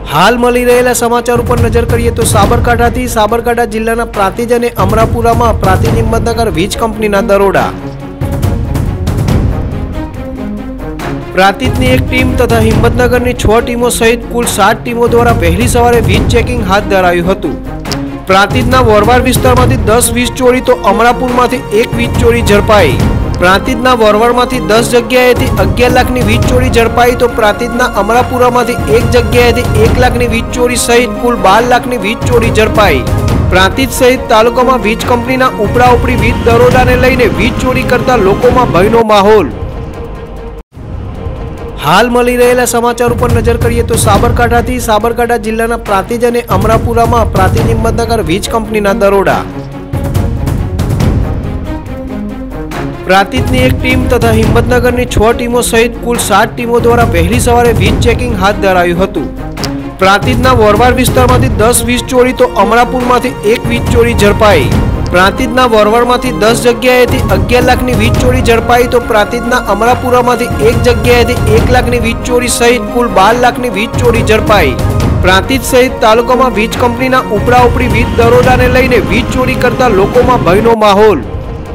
हाल मળી રહેલા સમાચાર ઉપર નજર કરીએ તો સાબરકાંઠા જિલ્લાના પ્રાંતિજ અને અમરાપુરામાં પ્રાંતિજ હિંમતનગર વીજ કંપનીના દરોડા। પ્રાંતિજની એક ટીમ તથા હિંમતનગરની 6 ટીમો સહિત કુલ 7 ટીમો દ્વારા વહેલી સવારે વીજ ચેકિંગ હાથ ધરાયું હતું। પ્રાંતિજના વરવાડ વિસ્તારમાંથી 10 વીજ ચોરી તો અમરાપુરમાંથી 1 વીજ ચોરી ઝડપાઈ। પ્રાંતિજના વરવાડમાંથી 10 જગ્યાએથી 11 લાખની વીજ ચોરી ઝડપાઈ તો પ્રાંતિજના અમરાપુરામાંથી 1 જગ્યાએથી 1 લાખની વીજ ચોરી સહિત કુલ 12 લાખની વીજ ચોરી ઝડપાઈ। પ્રાંતિજ સહિત તાલુકામાં વીજ કંપનીના ઉપરા-ઉપરી વીજ દરોડાને લઈને વીજ ચોરી કરતા લોકોમાં ભયનો માહોલ। हाल मળી રહેલા સમાચાર ઉપર નજર કરીએ તો સાબરકાંઠા જિલ્લાના પ્રાંતિજ અને અમરાપુરામાં પ્રાંતિજ હિંમતનગર વીજ કંપનીના દરોડા। પ્રાંતિજની એક ટીમ તથા હિંમતનગરની 6 ટીમો સહિત કુલ 7 ટીમો દ્વારા વહેલી સવારે વીજ ચેકિંગ હાથ ધરાયું હતું। પ્રાંતિજના વરવાડ વિસ્તારમાંથી 10 વીજ ચોરી તો અમરાપુરમાંથી 1 વીજ ચોરી ઝડપાઈ। પ્રાંતિજના વરવાડમાંથી 10 જગ્યાએથી 11 લાખની વીજ ચોરી ઝડપાઈ તો પ્રાંતિજના અમરાપુરામાંથી 1 જગ્યાએથી 1 લાખની વીજ ચોરી સહિત કુલ 12 લાખની વીજ ચોરી ઝડપાઈ। પ્રાંતિજ સહિત તાલુકામાં વીજ કંપનીના ઉપરા-ઉપરી વીજ દરોડાને લઈને વીજ ચોરી કરતા લોકોમાં ભયનો માહોલ।